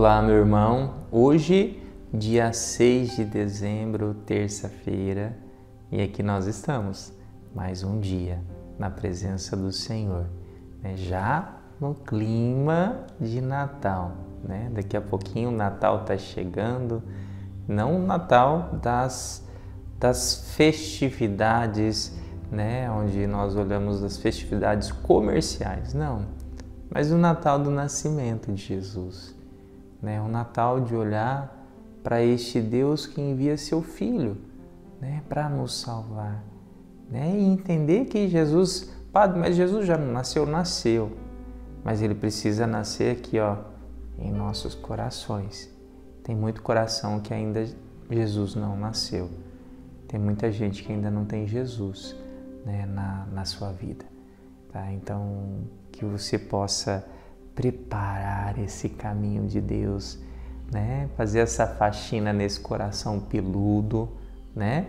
Olá, meu irmão. Hoje, dia 6 de dezembro, terça-feira, e aqui nós estamos, mais um dia na presença do Senhor, né? Já no clima de Natal, né? Daqui a pouquinho o Natal está chegando, não o Natal das festividades, né? Onde nós olhamos as festividades comerciais, não, mas o Natal do nascimento de Jesus. O Natal de olhar para este Deus que envia seu Filho, né, para nos salvar, né, e entender que Jesus, Padre, mas Jesus já não nasceu? Nasceu, mas Ele precisa nascer aqui, em nossos corações. Tem muito coração que ainda Jesus não nasceu, tem muita gente que ainda não tem Jesus, né, na sua vida, tá? Então, que você possa preparar esse caminho de Deus, né? Fazer essa faxina nesse coração peludo, né?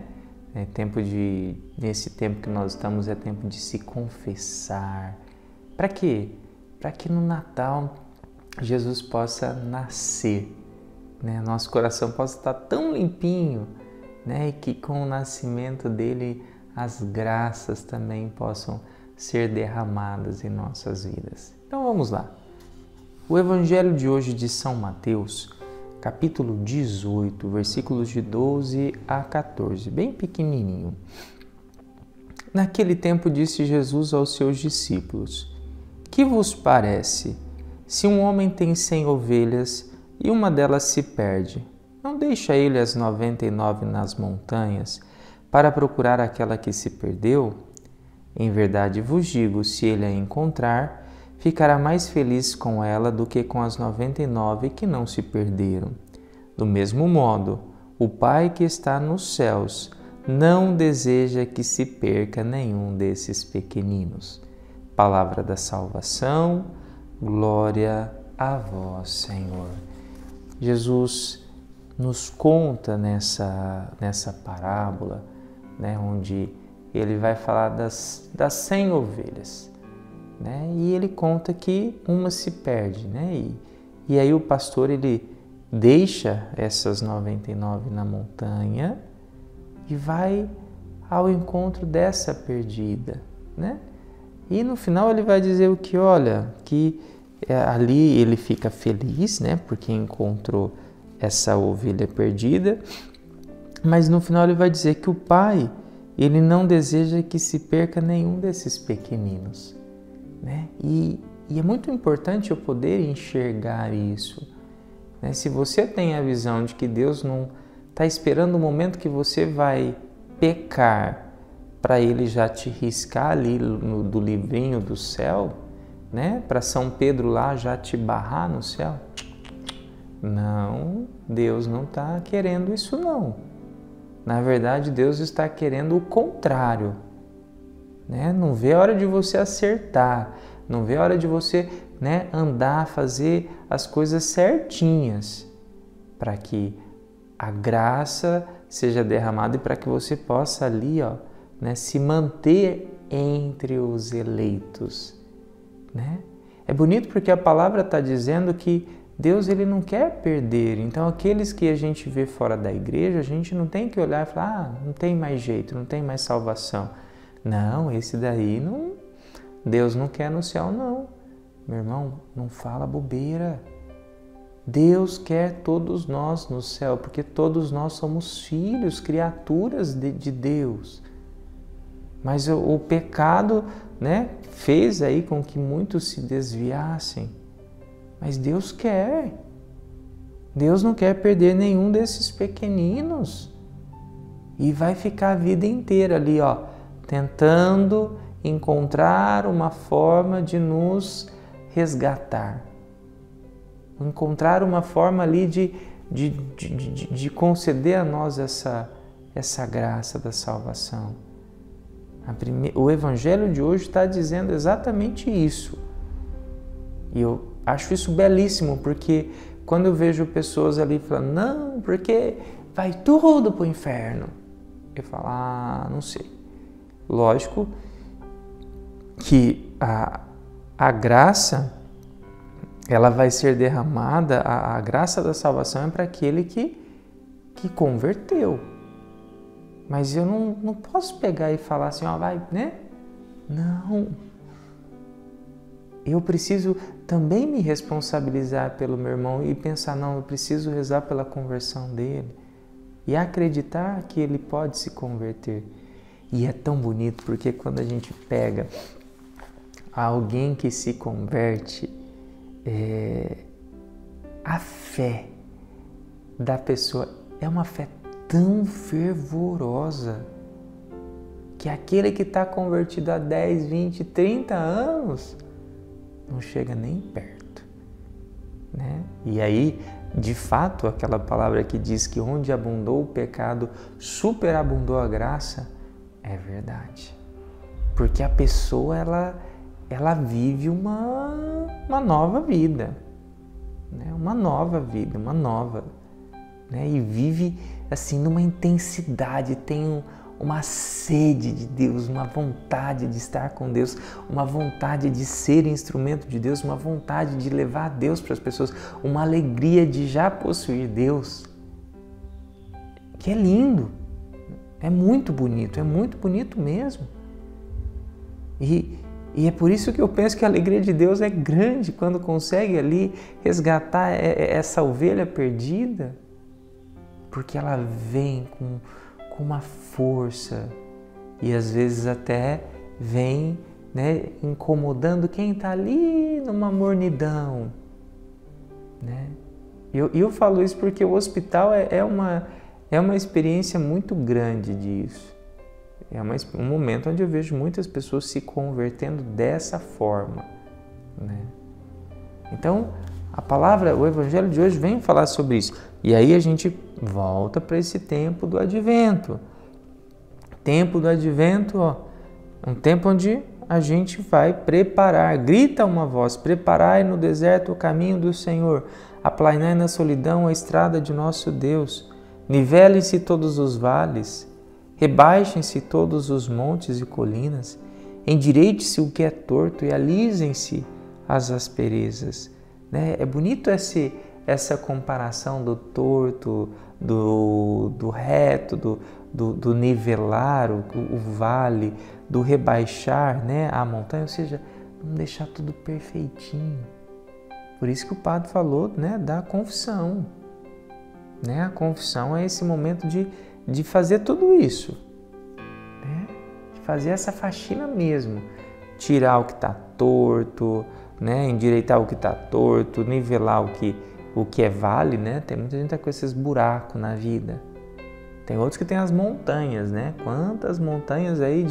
Nesse tempo que nós estamos é tempo de se confessar. Para quê? Para que no Natal Jesus possa nascer, né? Nosso coração possa estar tão limpinho, né? E que com o nascimento dele as graças também possam ser derramadas em nossas vidas. Então vamos lá. O Evangelho de hoje de São Mateus, capítulo 18, versículos de 12 a 14, bem pequenininho. Naquele tempo disse Jesus aos seus discípulos: Que vos parece, se um homem tem 100 ovelhas e uma delas se perde, não deixa ele as 99 nas montanhas para procurar aquela que se perdeu? Em verdade vos digo, se ele a encontrar, ficará mais feliz com ela do que com as 99 que não se perderam. Do mesmo modo, o Pai que está nos céus não deseja que se perca nenhum desses pequeninos. Palavra da salvação, glória a vós, Senhor. Jesus nos conta nessa parábola, né, onde ele vai falar das 100 ovelhas. Né? E ele conta que uma se perde, né? E aí o pastor ele deixa essas 99 na montanha e vai ao encontro dessa perdida, né? E no final ele vai dizer o que, olha, que ali ele fica feliz, né? Porque encontrou essa ovelha perdida, mas no final ele vai dizer que o Pai ele não deseja que se perca nenhum desses pequeninos. Né? E é muito importante eu poder enxergar isso. Né? Se você tem a visão de que Deus não está esperando o momento que você vai pecar para Ele já te riscar ali do livrinho do céu, né? Para São Pedro lá já te barrar no céu, não, Deus não está querendo isso não. Na verdade, Deus está querendo o contrário. Né? Não vê a hora de você acertar, não vê a hora de você, né, andar, fazer as coisas certinhas, para que a graça seja derramada e para que você possa ali, né, se manter entre os eleitos. Né? É bonito porque a palavra está dizendo que Deus ele não quer perder, então aqueles que a gente vê fora da igreja, a gente não tem que olhar e falar, não tem mais jeito, não tem mais salvação. Não, esse daí não, Deus não quer no céu não. Meu irmão, não fala bobeira. Deus quer todos nós no céu, porque todos nós somos filhos, criaturas de Deus. Mas o pecado, né, fez aí com que muitos se desviassem. Mas Deus quer. Deus não quer perder nenhum desses pequeninos. E vai ficar a vida inteira ali, tentando encontrar uma forma de nos resgatar. Encontrar uma forma ali de conceder a nós essa graça da salvação. O Evangelho de hoje está dizendo exatamente isso. E eu acho isso belíssimo, porque quando eu vejo pessoas ali falando, não, porque vai tudo para o inferno. Eu falo, não sei. Lógico que a graça, ela vai ser derramada, a graça da salvação é para aquele que converteu. Mas eu não posso pegar e falar assim, ó, vai, né? Não. Eu preciso também me responsabilizar pelo meu irmão e pensar, não, eu preciso rezar pela conversão dele e acreditar que ele pode se converter. E é tão bonito porque quando a gente pega alguém que se converte, a fé da pessoa é uma fé tão fervorosa que aquele que está convertido há 10, 20, 30 anos não chega nem perto, né? E aí, de fato, aquela palavra que diz que onde abundou o pecado, superabundou a graça, é verdade. Porque a pessoa, ela vive uma nova vida, né? Uma nova vida, né? E vive assim numa intensidade, tem uma sede de Deus, uma vontade de estar com Deus, uma vontade de ser instrumento de Deus, uma vontade de levar Deus para as pessoas, uma alegria de já possuir Deus, que é lindo, é muito bonito mesmo. E é por isso que eu penso que a alegria de Deus é grande quando consegue ali resgatar essa ovelha perdida, porque ela vem com uma força e às vezes até vem, né, incomodando quem está ali numa mornidão, né? Eu falo isso porque o hospital é uma experiência muito grande disso. É um momento onde eu vejo muitas pessoas se convertendo dessa forma, né? Então, a palavra, o Evangelho de hoje vem falar sobre isso. E aí a gente volta para esse tempo do Advento. Tempo do Advento, ó, um tempo onde a gente vai preparar. Grita uma voz: preparai no deserto o caminho do Senhor, aplanai na solidão a estrada de nosso Deus. Nivelem-se todos os vales, rebaixem-se todos os montes e colinas, endireite-se o que é torto e alisem-se as asperezas. Né? É bonito essa comparação do torto, do reto, do nivelar o vale, do rebaixar, né, a montanha, ou seja, não deixar tudo perfeitinho. Por isso que o padre falou, né, da confissão. Né? A confissão é esse momento de fazer tudo isso, né? De fazer essa faxina mesmo, tirar o que está torto, né? Endireitar o que está torto, nivelar o que é vale, né? Tem muita gente que tá com esses buracos na vida. Tem outros que tem as montanhas, né? Quantas montanhas aí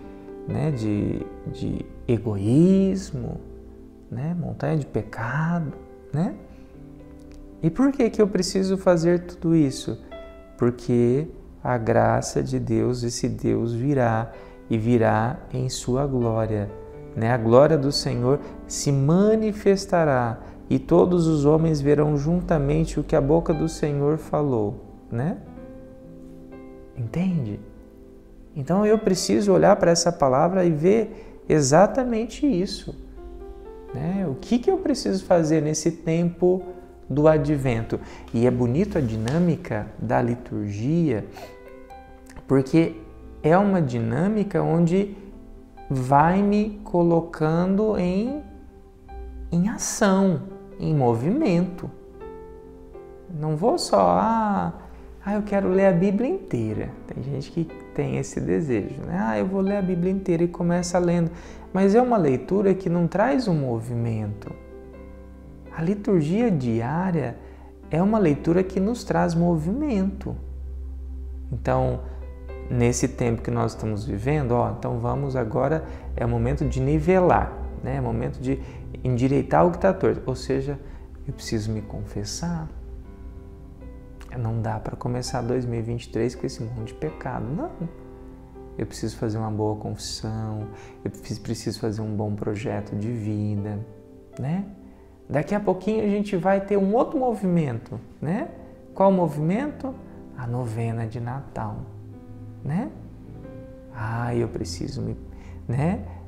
de egoísmo, né? Montanha de pecado, né? E por que eu preciso fazer tudo isso? Porque a graça de Deus, esse Deus virá e virá em sua glória, né? A glória do Senhor se manifestará e todos os homens verão juntamente o que a boca do Senhor falou, né? Entende? Então eu preciso olhar para essa palavra e ver exatamente isso, né? O que eu preciso fazer nesse tempo do Advento? E é bonito a dinâmica da liturgia, porque é uma dinâmica onde vai me colocando em ação, em movimento. Não vou só, eu quero ler a Bíblia inteira. Tem gente que tem esse desejo, né? Eu vou ler a Bíblia inteira e começa lendo. Mas é uma leitura que não traz um movimento. A liturgia diária é uma leitura que nos traz movimento. Então, nesse tempo que nós estamos vivendo, então vamos agora, é o momento de nivelar, né? É o momento de endireitar o que está torto. Ou seja, eu preciso me confessar. Não dá para começar 2023 com esse monte de pecado, não. Eu preciso fazer uma boa confissão, eu preciso fazer um bom projeto de vida, né? Daqui a pouquinho a gente vai ter um outro movimento, né? Qual movimento? A novena de Natal, né? Eu preciso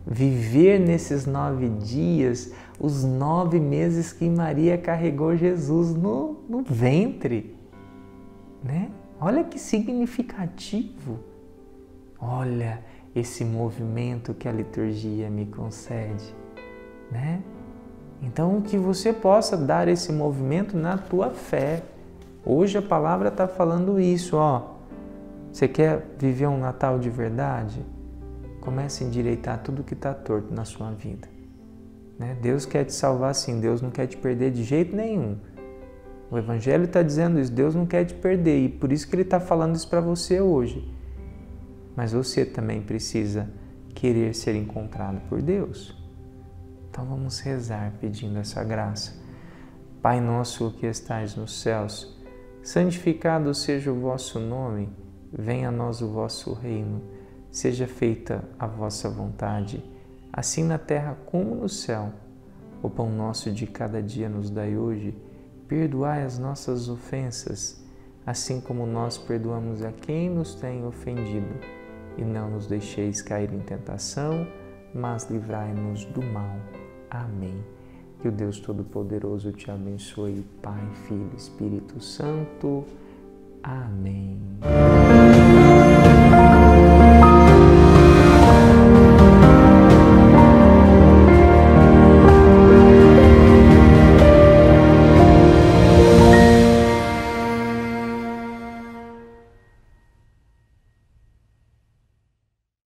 viver nesses 9 dias os 9 meses que Maria carregou Jesus no ventre, né? Olha que significativo. Olha esse movimento que a liturgia me concede, né? Então, que você possa dar esse movimento na tua fé. Hoje a palavra está falando isso, ó. Você quer viver um Natal de verdade? Comece a endireitar tudo que está torto na sua vida, né? Deus quer te salvar sim, Deus não quer te perder de jeito nenhum. O Evangelho está dizendo isso, Deus não quer te perder e por isso que Ele está falando isso para você hoje. Mas você também precisa querer ser encontrado por Deus. Então vamos rezar pedindo essa graça. Pai nosso que estais nos céus, santificado seja o vosso nome, venha a nós o vosso reino, seja feita a vossa vontade, assim na terra como no céu. O pão nosso de cada dia nos dai hoje, perdoai as nossas ofensas, assim como nós perdoamos a quem nos tem ofendido. E não nos deixeis cair em tentação, mas livrai-nos do mal. Amém. Que o Deus Todo-Poderoso te abençoe, Pai, Filho e Espírito Santo. Amém.